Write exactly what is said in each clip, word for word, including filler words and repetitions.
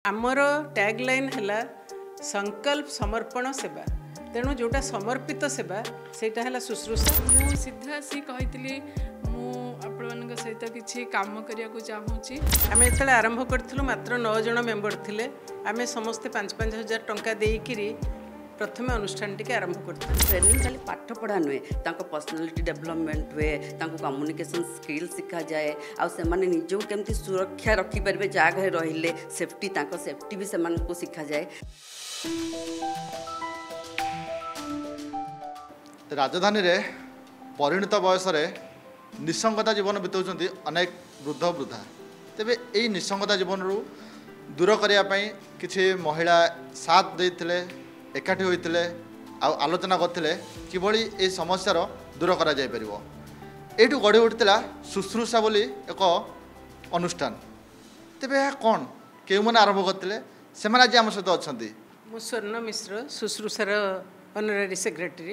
आमर टैगलाइन है संकल्प समर्पण सेवा तेणु जोटा समर्पित सेवा सेटा है शुश्रूषा। मु सीधा सी कही आपण सहित किसी काम करने चाहूँगी। आम जो आरंभ करूँ मात्र नौ जन मेम्बर थिले आम समस्ते पांच पांच हजार टंका देकरी प्रथम अनुष्ठान टी आरंभ कर ट्रेनिंग खाली पाठ पढ़ा नुहे पर्सनालिटी डेवलपमेंट हुए कम्युनिकेशन स्किल शिखा जाए आउ से निजक केमती सुरक्षा रखिपारे जगह रहिले सेफ्टी सेफ्टी भी से शिखा जाए। राजधानी रे परिणत बयस निसंगता जीवन बिताउछन्ति अनेक वृद्ध वृद्धा तेबे एई निसंगता जीवन रु दूर करने किछि महिला साथ देथिले एकाठी होइतिले आ आलोचना करथिले किभଳି ए समस्यार दूर करा जाय परिबो। एठु गढ़ी उठिला शुश्रूषा बोली एक अनुष्ठान तेबे कोन केउ मन आरंभ करथिले सेमाना जे हम सहित अछन्ति। मु स्वर्ण मिश्र शुश्रूषार ऑनररी सेक्रेटरी।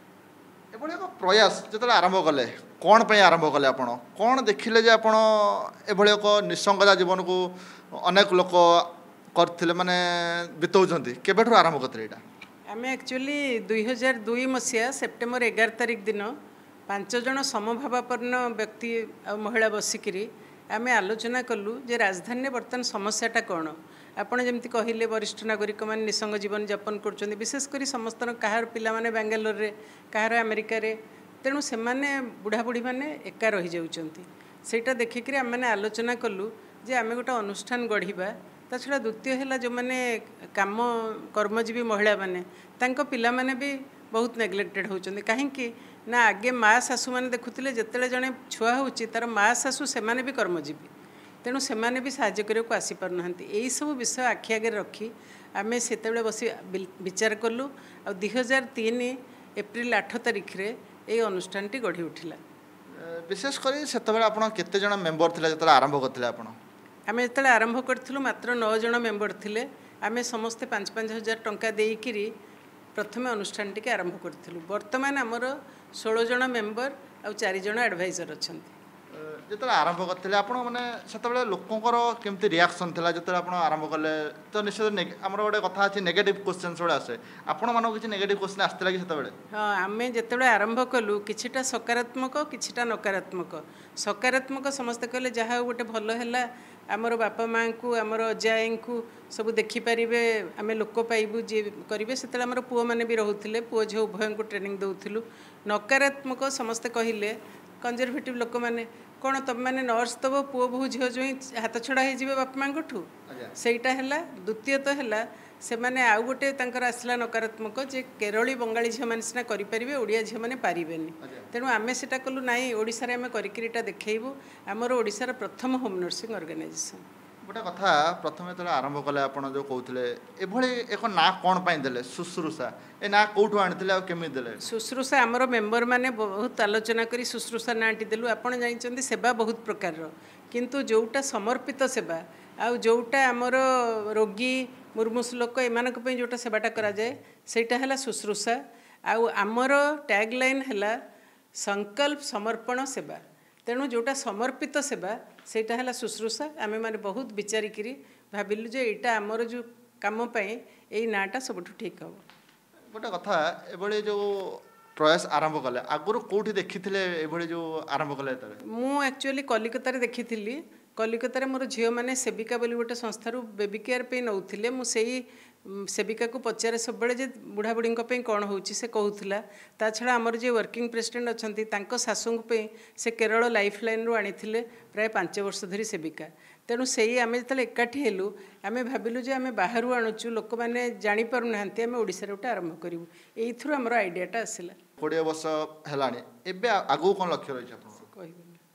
एभଳି एक प्रयास जतले आरंभ कले कोन पय आरंभ कले आपण कोन देखिले जे आपण एभଳି एक निसंगता जीवन को अनेक लोक करथिले माने बितौछन्ति केबेठु आरंभ करथिले एटा आम एक्चुअली दुई हजार दुई मसीहा सेप्टेम्बर एगार तारिख दिन पांच जन समभावापन्न व्यक्ति आ महिला बसिकी आम आलोचना कलु जे राजधानी बर्तमान समस्याटा कौन आपड़ जमी कहले वरिष्ठ नागरिक मैंने निसंग जीवन यापन कर विशेषकर समस्त कहार पिला माने बेंगालोर रे कहार अमेरिका रे तेणु से बुढ़ा बुढ़ी मैंने एका रही जाउछन्ति सेटा देखिक आम मैंने आलोचना कलु जे आम गोटे अनुष्ठान गढ़ा ता छड़ा द्वितीय है जो मैंने काम कर्मजीवी महिला माने तांको पिला माने भी बहुत नेग्लेक्टेड होचन्ति कहीं ना आगे माँ शाशु मैंने देखुले जिते जड़े छुआ होची तार माँ शाशु से भी कर्मजीवी तेणु से भी साहाय्य करने को आसी पार ना यही सब विषय आखि आगे रखी आम से बस विचार कलु आ दुई हजार तीन एप्रिल आठ तारिख रे ये अनुष्ठान टी गढ़ी उठिला। विशेषकर से आप केते जन मेंबर थिले जतले आरंभ करथिले आपण आम जो आरंभ करूँ मात्र नौ जन मेम्बर थिले आम समस्ते पांच पांच हजार टंका देकरी प्रथम अनुष्ठान टी आरंभ करूँ। बर्तमान आमर षोल जन मेम्बर आ चार जन एडवाइजर अच्छा जो आरंभ करते आप मैंने लोकंर केमती रिएक्शन था जो आप आरंभ कले तो निश्चित आम गोटे कथा अच्छी नेगेटिव क्वेश्चन गुड़ा आसे आपण मान किसी नेगेटिव क्वेश्चन आसला कि से हाँ आम जो आरंभ कलु किछिटा सकारात्मक किछिटा नकारात्मक सकारात्मक समस्ते कहले जहाँ गोटे भल है आमर बापा माँ को आमर अजाई को सब देखिपारे आम लोक पाइबू जी करेंगे से पुओ मैंने भी रोते पुओ झील उभय को ट्रेनिंग दौलू। नकारात्मक समस्ते कहले कंजरभेटिव लोक मैंने कौन तुम मैंने नर्स दब पुओ बहु झील जो हाथ छड़ा हो बापा माँ ठू सहीटा है। द्वितीयतः है से मैंने आउ गोटे आसला नकारात्मक जे केरली बंगाली झील मैंने सीना करेंगे ओडिया झील मैंने पारे तेणु आम से कलु ना ओडिशा आम करटा देखू आमर ओडिशार प्रथम होम नर्सिंग ऑर्गेनाइजेशन। गोटे कथा प्रथम जो आरंभ कले आप जो कहते एभली एक ना कौन देले शुश्रूषा ए ना कौटू आनी केमी देले शुश्रूषा आमर मेम्बर मैंने बहुत आलोचना करी शुश्रूषा नाटी देलु आपण जानते सेवा बहुत प्रकार किंतु जोटा समर्पित सेवा आउ जोटा आमर रोगी मुर्मुस लोक एमानक पई जोटा सेवाटा करा जाए सेटा है शुश्रूषा आउ आमर टैगलाइन है संकल्प समर्पण सेवा तेणु जोटा समर्पित सेवा सेटा है शुश्रूषा आम मैंने बहुत विचारिकी भाविलु जे एटा आमर जो काम यही नाटा सब ठीक हम। गोटे कथा एभली जो प्रयास आरंभ कले आगुरी कौटी देखी जो आरंभ कले मु एक्चुअली कलिकता रे देखी कलिकतार मोर झील मैंने सेविका बोली गोटे संस्थार बेबी केयर पे नौले मुझे सेविका को पचारे सब जे बुढ़ा बुढ़ी कौन हो कहूला ता छड़ा आमर जे वर्किंग प्रेसिडेंट अच्छा शाशु से केरल लाइफ लाइन रू आनी प्राय पांच वर्ष धरी सेविका तेणु से आम जो एकाठी हेलु आम भाविलु जे आम बाहर आणुचु लोक मैंने जापर ना आम ओडिशा गोटे आरंभ करूँ यही आमर आइडियाटा आसला। कोड़े वर्ष है आगू कौन लक्ष्य रही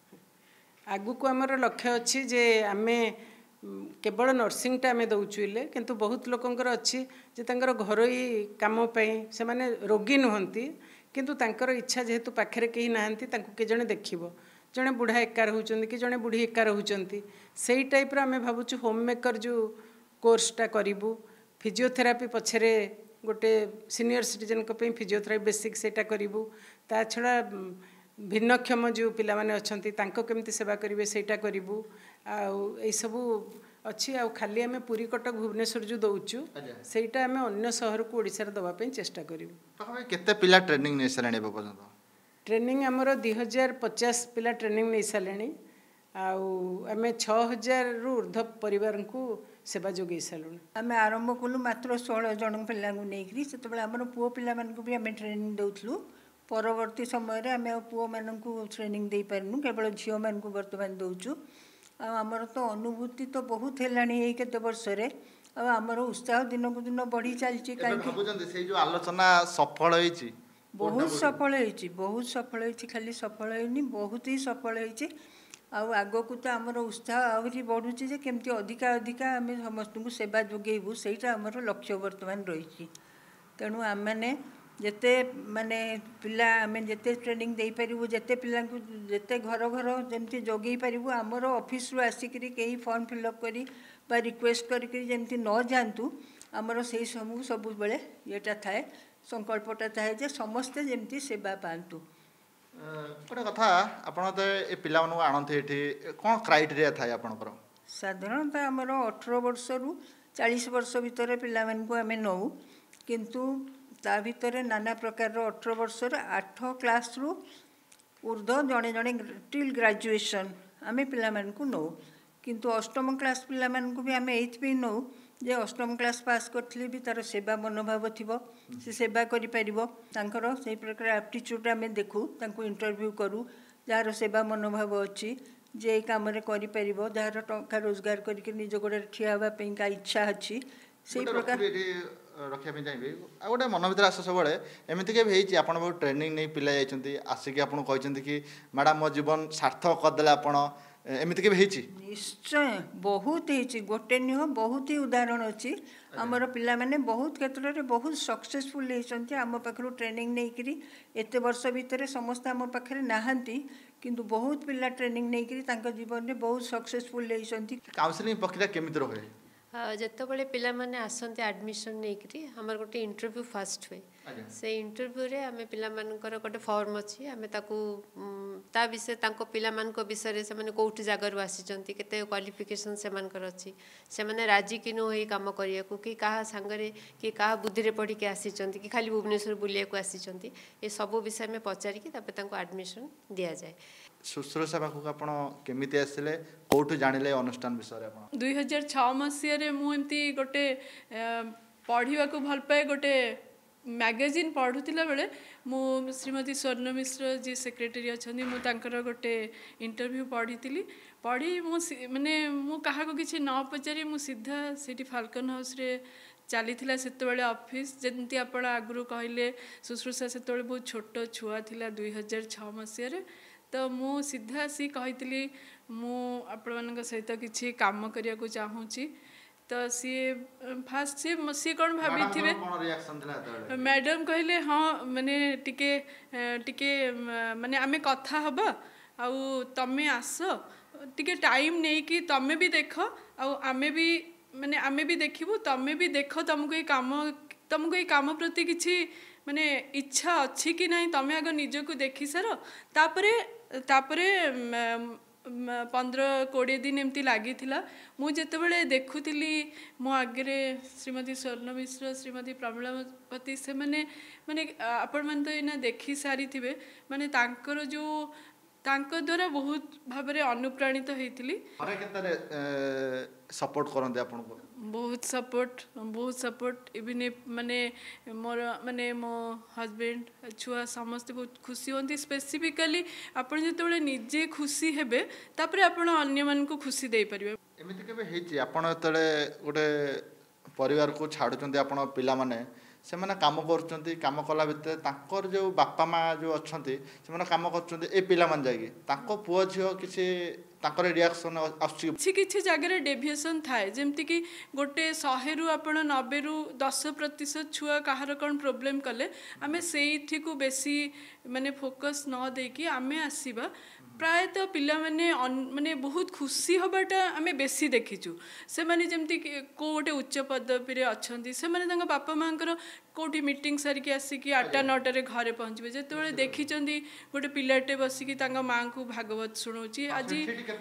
आगु को आमर लक्ष्य अच्छी जे आमे केवल नर्सिंगटा आम दौचुले किंतु बहुत लोकंकर अच्छी जे तांकर घरोई काम से माने रोगी नुहंती किंतु तांकर इच्छा जेहेतु पाखरे कहीं नाहंती तांको के जने देखिबो जड़े बुढ़ा एका रोचंती कि जड़े बुढ़ी एका रोचंती सेही टाइप आम भावुँ होम मेकर जो कोर्सटा करूँ फिजियोथेरापी पछरे गोटे सीनियर सिटीजन फिजियोथेरापी बेसिक सेटा करूँ ता छड़ा भिन्नक्षम जो पिला माने अछंती तांको केमती सेवा करिवे सेटा करिवु आ सबू अच्छी आ खाली आम पुरी कटक भुवनेश्वर जो दौचु सेटा आम अन्य सहर को ओडिशार दवाई चेष्टा करूँ। केते पिला ट्रेनिंग नहीं सारे पर्यटन ट्रेनिंग आमर दुई हजार पचास पिला ट्रेनिंग नहीं सारे आम छः हजार रु ऊर्ध परिवार को सेवा जोगे सारूँ। आम आरंभ कलु मात्र षोह जन पिला नहीं से आम पुओ पिला भी आम ट्रेनिंग दौलू परवर्ती समय आम पुओ मान ट्रेनिंग दे पारूँ केवल झील मान बर्तमान दौचु। आमर तो अनुभूति तो बहुत है केते वर्ष आमर उत्साह दिन को दिन बढ़ी चलती कहीं आलोचना सफल होईची बहुत सफल होईची बहुत सफल होईची खाली सफल होनी बहुत ही सफल होईची आग को तो आमर उत्साह आहरी बढ़ुची जे केमती अधिका अधिका आम समस्त को सेवा जोगेबू सेटा आमर लक्ष्य वर्तमान रही। तेणु आम मैंने जिते माने पिला आम जिते ट्रेनिंग दे पारू जिते पिला जिते घर घर जमती जोगे पारू आमर ऑफिस रु आसिक कहीं फॉर्म फिलअप करी बा रिक्वेस्ट करके जमती न जातु आमर से सब सब बेले येटा थाए संकल्पटा थाए जे समस्ते जमती सेवा पातु। गोटे कथा आपन तो ए पिला मानु आणते एठी कोन क्राइटेरिया थाए आपनकर साधारणतः आमर अठारह वर्ष रु चालीस वर्ष भितर पिला मान को आम नौ किंतु ता भितर नाना प्रकार अठारह वर्ष आठ क्लास रु ऊर्ध जड़े जड़े टिल ग्रेजुएशन आम पिला मान को नौ किंतु अष्टम क्लास पिला मान को भी आम एथि नौ जे अष्टम क्लास पास करथिले भी तार सेवा मनोभाव थिबो से सेवा करि परिबो तांकर से प्रकार एप्टीट्यूड आम देखू तांको इंटरव्यू करू जार सेवा मनोभाव अच्छी जे काम करि परिबो जार टंका रोजगार करके निज गोड़े ठिया होबा पे का इच्छा अच्छी से प्रकार रखा चाहिए आ गोटे मन भर आस सब एमती के होती आप ट्रेनिंग नहीं पिला जाइए आसिक आप कि मैडम मो जीवन सार्थक करदे आप एमती के निश्चय बहुत ही गोटे नुह बहुत ही उदाहरण अच्छी आमर पिला माने बहुत क्षेत्र में बहुत सक्सेसफुल होती आम पाखु ट्रेनिंग नहीं करी एते वर्ष भितर समस्त आम पाखे नहांती किंतु बहुत पिला ट्रेनिंग नहीं करी जीवन में बहुत सक्सेसफुल होती। काउंसलिंग प्रक्रिया केमिति रहे जितेबाला पिला माने आसंती एडमिशन नहीं आमर गोटे इंटरव्यू फास्ट हुए से इंटरव्यू रे आम पिला मानकर गोटे फॉर्म अच्छी आम ताकू ता विषय तांको पिला मान को विषय से माने कोठी जागर आसीचंती केते क्वालिफिकेशन से मानकर अच्छी से माने राजी कि नो काम करिया को कि कहा सांगरे कि कहा बुद्धि रे पढ़ी के आसीचंती कि खाली भुवनेश्वर बुलिया को आसीचंती ए सब विषय में पचारि कि तापे तांको एडमिशन दिया जाए। शुश्रूषा पाखक आपण केमिति आसिले कोठु जानिले अनुष्ठान विषय आपण दुई हजार छह मसीह रे मु एमती गोटे पढ़िवा को भल पाए गोटे मैगजीन पढ़ुला बेले मु श्रीमती स्वर्ण मिश्र जी सेक्रेटरी अच्छा मुझे गोटे इंटरव्यू पढ़ी पढ़ी मु माने मु क्या किसी न पचारि मु सीधा सीटी फाल्कन हाउस रे चली से ऑफिस जमी आप आगु कहले शुश्रूषा से बहुत छोट छुआ थिला दुई हजार छः मसीह तो मु सीधा सी कही मु आपण सहित किसी काम करने को चाहूँगी तो सी फास्ट सी सी कौन भाभी थे मैडम कहले हाँ माने टिके टिके माने आमे कथा हबा आउ तमे आस टिके टाइम नहीं कि तमे भी देख आउ आमे भी माने आमे भी देखिबू तमे भी देख तुमको ये काम तुमको ये काम प्रति किछि माने इच्छा अच्छी कि नहीं तमे आग निजको देखि सार तापरे तापरे पंद्रह कोड़े दिन एमती लगी मुझे देखुली मो आगे श्रीमती स्वर्ण मिश्र श्रीमती प्रमिलावती से माने माने आपण मैंने तो इना देखी सारी थे माने तांकर जो तांको द्वारा बहुत भाव अनुप्राणित होती सपोर्ट करते आपको बहुत सपोर्ट बहुत सपोर्ट इवन माने मोर माने मो हस्बैंड छुआ समस्त बहुत खुशी होती स्पेसिफिकली आपण जो निजे खुशी हेबे तापरे आपण अन्य मान को खुशी दे परिबे एमिति केबे हेची आपण तळे गोटे परिवार को छाडुचंती आपण पिला माने से माने काम करचंती काम कला भितर तांकर जो बापा माँ जो अच्छंती से माने काम करचंती ए पिला मान जागी तांको पुओ झियो किछि तांकर रिएक्शन आछि किछि किछि जगह डेविएशन थाए जेमति कि गोटे सौ रु आपण नब्बे रु दस प्रतिशत छुआ कहार कौन प्रोब्लेम कले आमे सेठी को बेसी माने फोकस न देकी आमे आसीबा प्रायतः पिला माने माने बहुत खुशी हबाटा आमे बेसी देखिचु से माने जेमती को गोटे उच्च पदवी रे अछंती से माने तांका बापा मांकर कोठी मीटिंग सारिकी आसिकी आठटा नौटा रे घरे पहुँचबे जेतेबेले देखिचंदी गोटे पिलाटे बसिकी तांका मां को भागवत सुनौची आज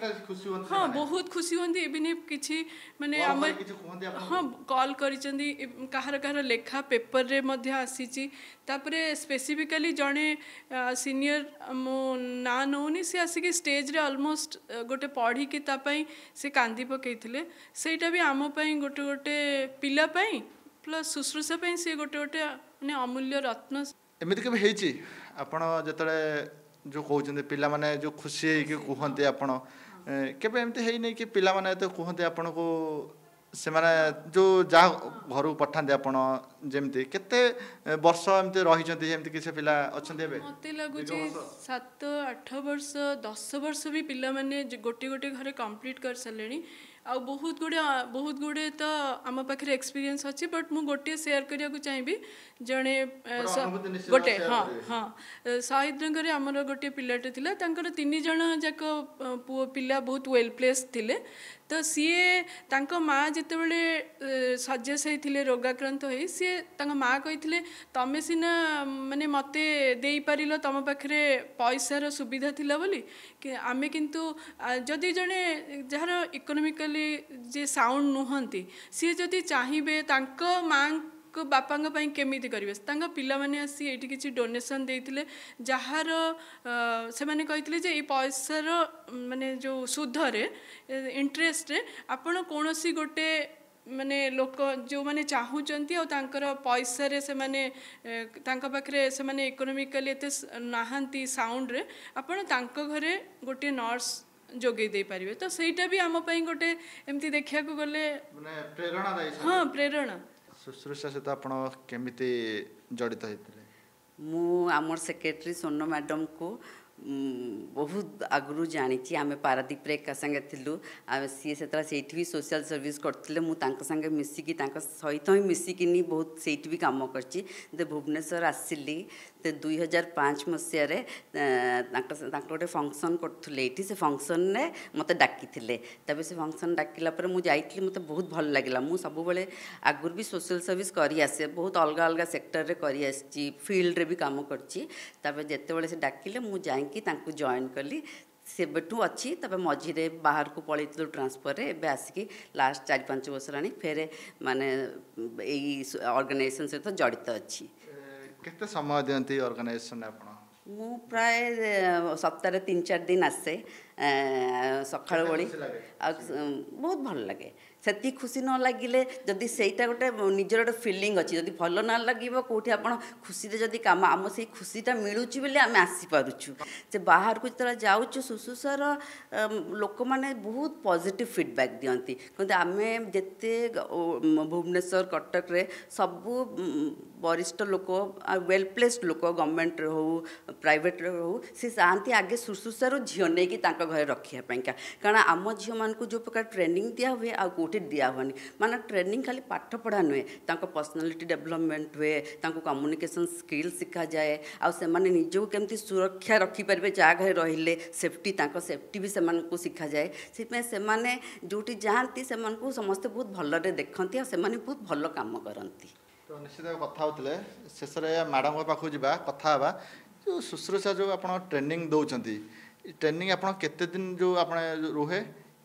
हाँ बहुत खुशी होंदी इबिनी किछि माने हम हाँ कॉल करिचंदी काहर काहर लेखा पेपर रे मध्य आसीची तापरे स्पेसिफिकली जणे सीनियर मो ना नौनी से आसिकी स्टेज रे ऑलमोस्ट गोटे पढ़ी कि तापई से कांदी पकेइथिले सेटा भी आम पई गोटे गोटे पिला पई प्लस शुश्रूषा पई से गोटे गोटे माने अमूल्य रत्न एमिति केबे हेची आपण जतले जो कहउछन्ते पिला माने जो खुशी है कि कहन्ते आपण केबे एमिति हेई नै कि पिला माने तो कहन्ते आपण को से माने जो जा घर पठाते आपण जेमती केते वर्ष एमती रहिचंती जेमती कि से पिला अछन्ते बे मते लागु जे सात आठ वर्ष दस वर्ष भी पिला माने गोटे गोटे घरे कंप्लीट कर सलेनी आ बहुत गुड़े बहुत गुड़े तो आम पाखे एक्सपीरियंस अच्छी बट मु गोटे शेयर करिया को चाहिबी जणे गोटे हाँ हाँ शहीद नगर आमर गोटे पिलाटे थिला तांकर तीन जण जाक पुओ पिला बहुत वेल प्लेस थिले तो सीए तांको माँ जितेबले सजेस होइथिले रोगाक्रांत होई सीए तांको माँ कहिथिले तमे सिना माने मते देई पारिलो तम पाखरे पैसार सुविधा थिला बोली कि आमे किंतु जदि जणे जहार इकोनॉमिकली जे साउंड नुहंती सी जदि चाहिबे तांको माँ को बापा केमिति करेंगे तांका पिला माने आसी एठी किछि डोनेशन देइथिले जहार से माने कहिथिले जे ए पैसार माने जो सुध रे इंटरेस्ट रे आपण कोनोसी गोटे माने लोक जो माने चाहूचंती और तांकर पैसा रे से माने तांका पाखरे से माने इकोनॉमिकली एते नाहंती साउंड रे आपण तांको घरे गोटे नर्स जोगे दे पारिबे तो सेटा भी आम पई गोटे एमती देखिया को गले माने प्रेरणा दाई हां प्रेरणा शुश्रूषा सहित आप केमिति जड़ित होते मु आमर सेक्रेटरी सोनो मैडम को बहुत आगु जानी आम पारादीप एका संगे थिलु सी से सेठी भी सोशल सर्विस करते मुझे मिसिकी सहित ही मिसिकी बहुत सेठी भी कम कर भुवनेश्वर आसिली तो दुई हजार पाँच मसीह गोटे फंक्शन करुले से फंक्शन ने मत डाकी तबे से फंक्शन डाकिला मुझे मत बहुत भल लगे मुझ सब आगुरी भी सोशल सर्विस करी आसे बहुत अलग अलग सेक्टर रे करी आसी फील्ड रे भी काम कर जिते से डाकिले मुझे कि तांको जॉइन कली से बेठू अच्छी तब मझे बाहर को पलि ट्रांसफर एवं आसिकी लास्ट चार पाँच वर्ष रानी फेरे माने यही ऑर्गेनाइजेशन सहित जड़ित अच्छी केते समय दियंती ऑर्गेनाइजेशन आपण मु प्राय सप्ताह तीन चार दिन आसे सकाळ बड़ी बहुत भल लगे से खुशी न लगिले जदि सेटा गोटे निजर गोटे फिलिंग अच्छी जदि भल न लगे कौटी आप खुशी जदि कम आम से खुशीटा मिलूची बोले आम आसीपारुचु से बाहर को जो जाऊँ शुश्रूषार लोक मैंने बहुत पॉजिटिव फीडबैक दियंती कहते आम जिते भुवनेश्वर कटक रे सबू वरिष्ठ लोक वेल प्लेस्ड लोक गवर्नमेंट हो प्राइवेट हो सी चाहती आगे शुश्रूषार झील नहीं घर रखापी कारण आम झील मान जो प्रकार ट्रेनिंग दिया हुए आ कौटे दिया हुआ माने ट्रेनिंग खाली पाठ पढ़ा नुहे पर्सनालीटी डेवलपमेंट हुए कम्युनिकेशन स्किल शिखा जाए आ से निजको केमती सुरक्षा रखिपारे जहाँ घर रहिले सेफ्टी सेफ्टी भी से शिखा जाए से जोटी जाती से समस्ते बहुत भलरे देखती से बहुत भल काम करती तो निश्चित कथा होते शेष मैडम पाखु जा कथा जो शुश्रूषा जो आप ट्रेनिंग दौरान ट्रेनिंग आप केते दिन जो आप रुहे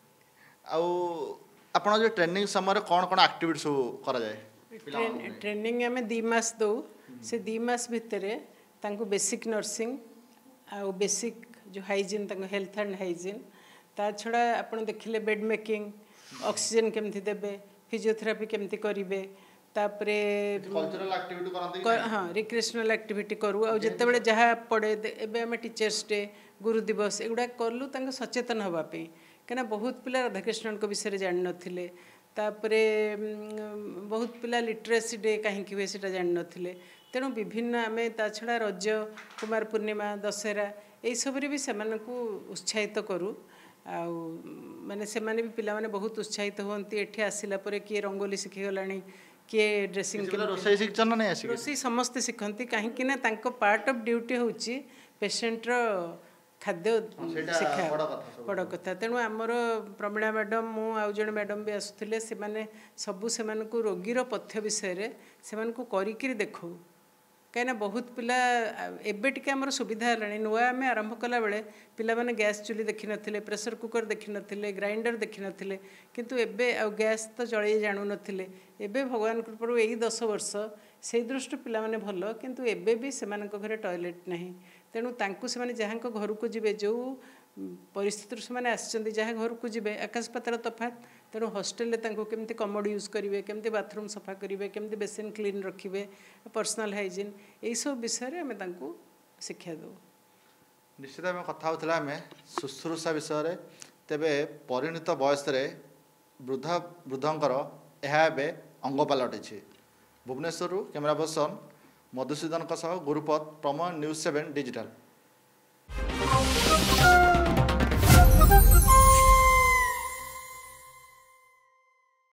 आप जो ट्रेनिंग समय कौन कौन एक्टिविटी सब करा जाए ट्रेनिंग आम दी मास दौ से दी मास भितर तांको बेसिक नर्सिंग आउ बेसिक जो हाइजीन तांको हेल्थ एंड हाइजीन ता छड़ा आप देखिले बेड मेकिंग ऑक्सीजन केमती देबे फिजियोथेरापी केमती करिवे तापरे कल्चरल एक्टिविटी करंती हाँ रिक्रिएशनल एक्टिविटी करू आ जितेबाला जहाँ पड़े एबे आम टीचर्स डे गुरु दिवस एगुड़ा कलु तांको सचेतन होगापी कहीं बहुत पिला राधाकृष्णन को विषय जान नथिले तापरे बहुत पिला लिटरेसी डे कहीं हुए से जान नथिले तेणु विभिन्न आम ता छड़ा रज कुमार पूर्णिमा दशहरा यही सब भी से उत्साहित करूँ आउ माने से माने भी पिला माने बहुत उत्साहित होती एठी आसिला परे किए रंगोली शिखिगलानी किए ड्रेसिंग रोषई शिक्षण नहीं आसी रोषई समस्ते शिखती कहीं पार्ट ऑफ ड्यूटी होची पेशेंट रो खाद्य ସେଇଟା ଶିକ୍ଷା ବଡ଼ କଥା ସବୁଠୁ। ବଡ଼ କଥା ତେଣୁ ଆମର ପ୍ରମିଳା ମ୍ୟାଡ଼ମ୍ ମୁଁ ଆଉ ଜଣେ ମ୍ୟାଡ଼ମ୍ ବି ଆସୁଥିଲେ ସେମାନେ ସବୁ ସେମାନଙ୍କୁ ରୋଗୀର ପଥ୍ୟ ବିଷୟରେ ସେମାନଙ୍କୁ କରିକିରି ଦେଖାଉ କାହିଁକିନା ବହୁତ ପିଲା ଏବେ ଟିକେ ଆମର ସୁବିଧା ହେଲାଣି ନୂଆ ଆମେ ଆରମ୍ଭ କଲାବେଳେ ପିଲାମାନେ ଗ୍ୟାସ୍ ଚୁଲି ଦେଖିନଥିଲେ ପ୍ରେସର କୁକର ଦେଖିନଥିଲେ ଗ୍ରାଇଣ୍ଡର ଦେଖିନଥିଲେ କିନ୍ତୁ ଏବେ ଆଉ ଗ୍ୟାସ୍ ତ ଜଳେଇ ଜାଣୁନଥିଲେ ଏବେ ଭଗବାନ କୃପାରୁ ଏଇ ଦଶ ବର୍ଷ ସେଇ ଦୃଷ୍ଟିରୁ ପିଲାମାନେ ଭଲ କିନ୍ତୁ ଏବେ ବି ସେମାନଙ୍କ ଘରେ ଟଏଲେଟ୍ ନାହିଁ ତେଣୁ ତାଙ୍କୁ ସେମାନେ ଯାହାଙ୍କ ଘରକୁ ଯିବେ ଯେଉଁ ପରିସ୍ଥିତିରୁ ସେମାନେ ଆସିଛନ୍ତି ଯାହା ଘରକୁ ଯିବେ ଆକାଶ ପାତାଳ ତଫାତ ତେଣୁ ହଷ୍ଟେଲରେ ତାଙ୍କୁ କେମିତି କମୋଡ଼ ୟୁଜ୍ କରିବେ କେମିତି ବାଥରୁମ୍ ସଫା କରିବେ କେମିତି ବେସିନ୍ କ୍ଲିନ୍ ରଖିବେ ପର୍ସନାଲ୍ ହାଇଜିନ୍ ଏଇସବୁ ବିଷୟରେ ଆମେ ତାଙ୍କୁ ଶିକ୍ଷା ଦେଉ ନିଶ୍ଚିତ ଆମେ କଥା ହେଉଥିଲା ଆମେ ଶୁଶ୍ରୂଷା ବିଷୟରେ ତେବେ ପରିଣତ ବୟସରେ ବୃଦ୍ଧ ବୃଦ୍ଧଙ୍କର ଏହା ଏବେ ଅଙ୍ଗ ପାଲଟିଛି ଭୁବନେଶ୍ୱରରୁ କ୍ୟାମେରା ପର୍ସନ ମଧୁସୂଦନଙ୍କ ସହ Gurupada Prameya news seven digital.